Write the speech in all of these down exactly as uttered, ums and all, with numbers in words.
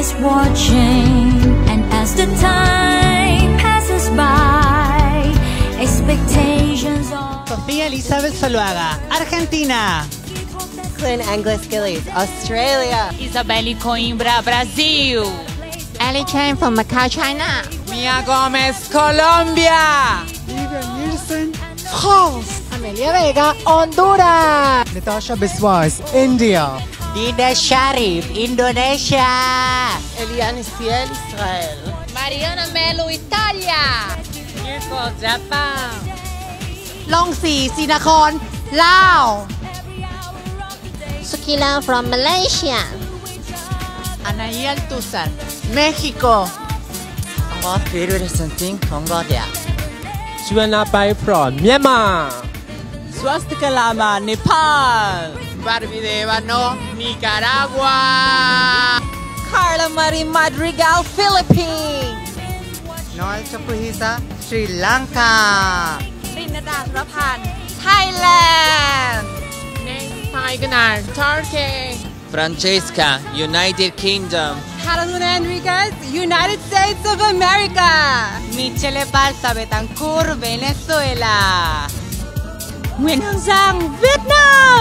always watching, and as the time passes by, expectations are. Sofía Elizabeth Zuluaga, Argentina. Clint Anglis Gillies, Australia. Isabelle Coimbra, Brasil. Ali Chen from Macau, China. Mia Gomez, Colombia. Vivian Nielsen, France. Amelia Vega, Honduras. Natasha Biswas, India. Dina Sharif, Indonesia. Eliane Ciel, Israel. Mariana Melo, Italia. Yuko, Japan. Long Si, Sinakon, Laos. Sukila from Malaysia. Anaí Altúzar, México. Cambodia. Suena Pai from Myanmar. Swastika Lama, Nepal. Barbie Devano, Nicaragua. Carla Marie Madrigal, Philippines. Noel Chapuhisa, Sri Lanka. Rinada Rapan, Thailand. Paiganar, Turkey. Francesca, United Kingdom. Carolina Enriquez, United States of America. Michele Balsa Betancourt, Venezuela. Nguyễn Hương Giang, Việt Nam.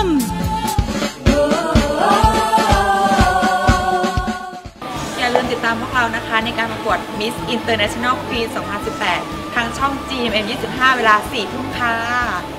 อย่าลืมติดตามพวกเรานะคะในการประกวด Miss International Queen สองพันสิบแปดทางช่อง จี เอ็ม เอ็ม ยี่สิบห้า เวลา สี่ ทุ่มค่ะ